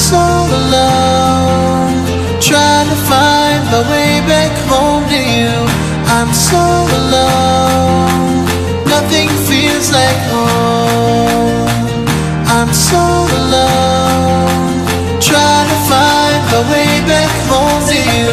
so alone, trying to find my way back home to you. I'm so alone, nothing feels like home. I'm so alone, trying to find my way back home to you.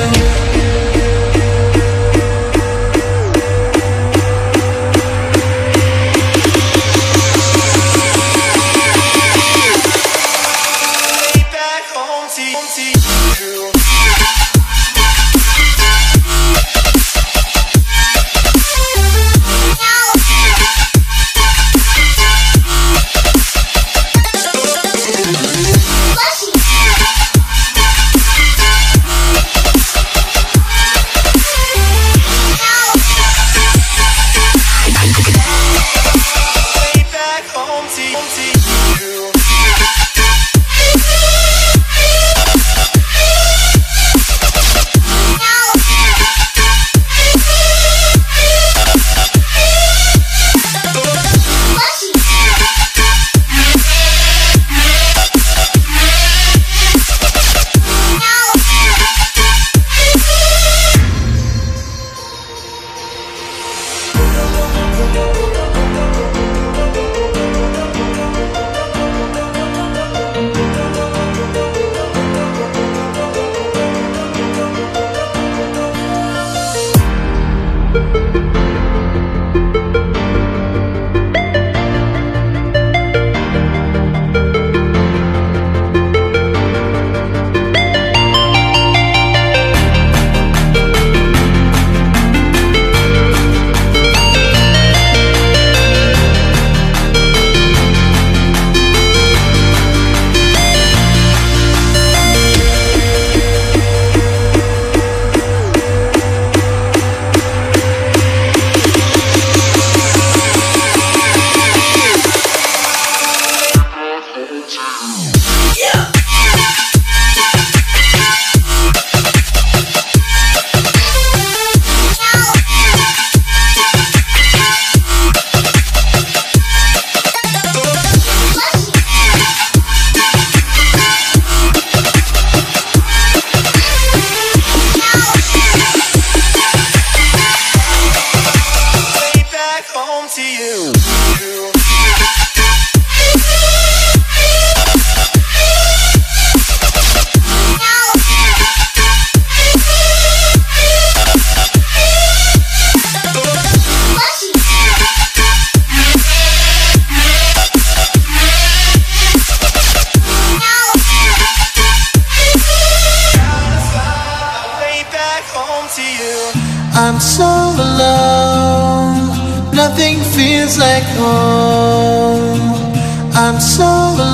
I'm so alone, nothing feels like home. I'm so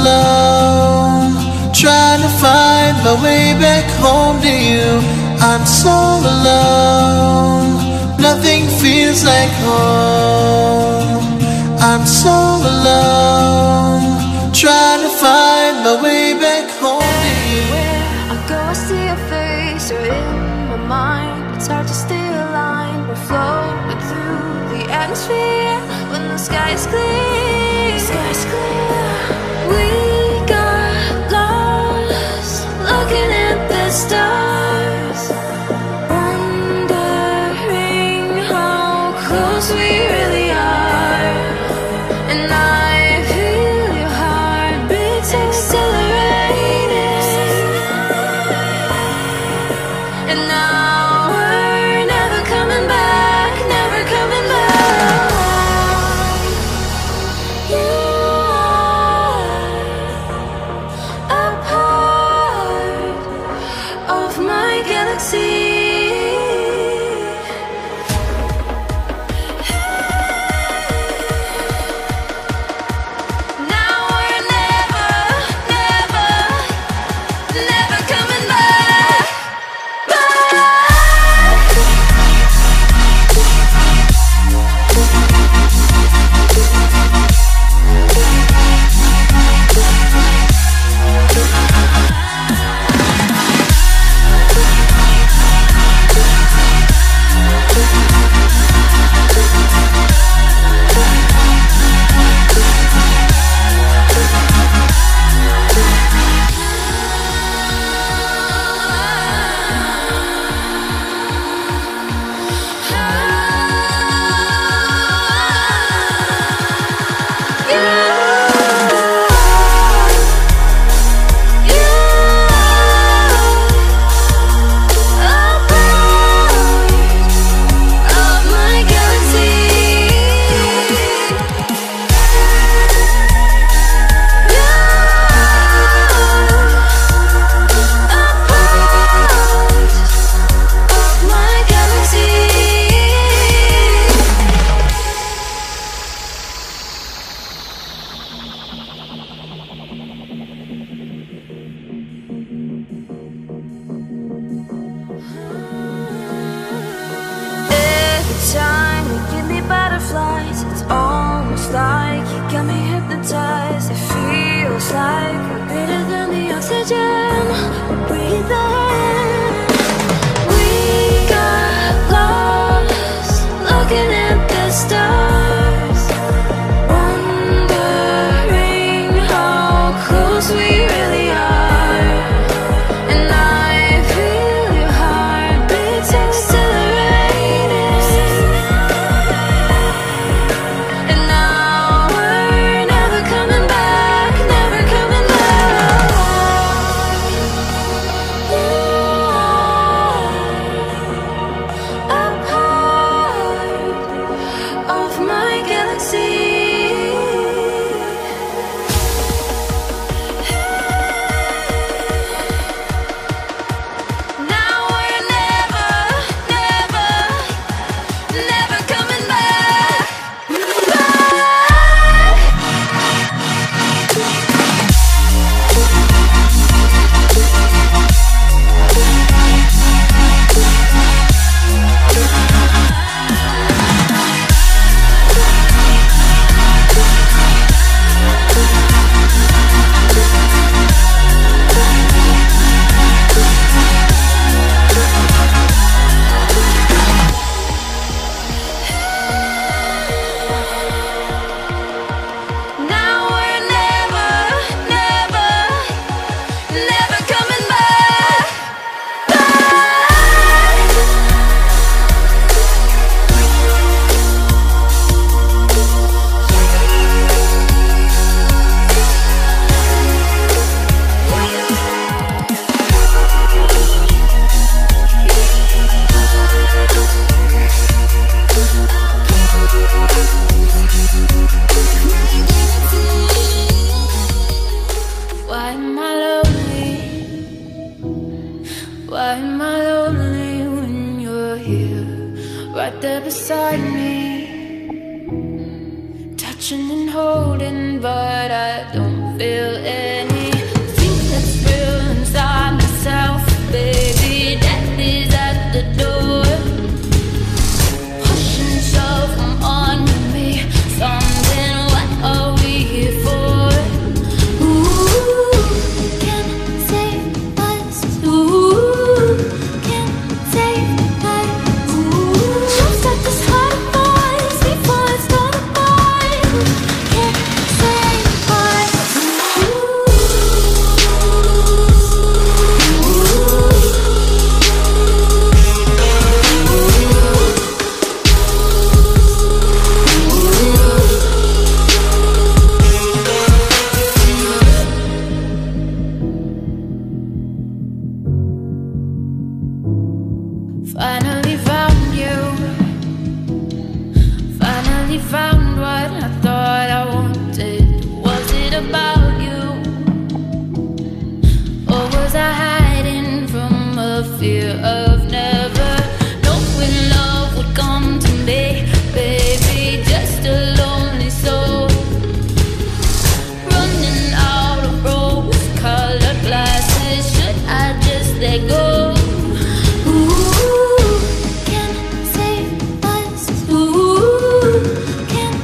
alone, trying to find my way back home to you. I'm so alone, nothing feels like home. I'm so alone, trying to find my way back home to you. Everywhere I go, I see your face, you're in my mind. It's hard to stay aligned. We're floating through the atmosphere when the sky is clear. The sky is clear. We got lost looking at the stars, wondering how close we really are. And I feel your heartbeats accelerating. And now hypnotized. It feels like we're greater than the oxygen we're breathing. We got lost looking at the stars, wondering how close we really are. And I feel your heartbeats accelerating. And now we're never coming back, never coming back. A part of my galaxy. Now we're never, never, never coming back. Now we're never, never, never coming back. Why am I lonely? Why am I lonely when you're here, right there beside me, touching and holding, but I don't feel anything that's real inside myself, baby. Death is at the door, push and shove, come on with me, something. What are we here for? Ooh, can save us. Ooh, can save us. Ooh, jumpstart this heart of ours before it's torn apart. Can save us. Finally found you. Finally found what I thought I wanted. Was it about you? Or was I hiding from a fear of never knowing love would come to me? Baby, just a lonely soul, running out of rose-colored glasses. Should I just let go? Ooh, can save us. Ooh, can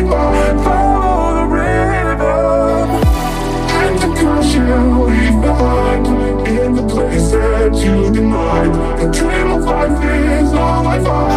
find, follow the rhythm. And because you leave behind in the place that you denied. The dream of life is all I find.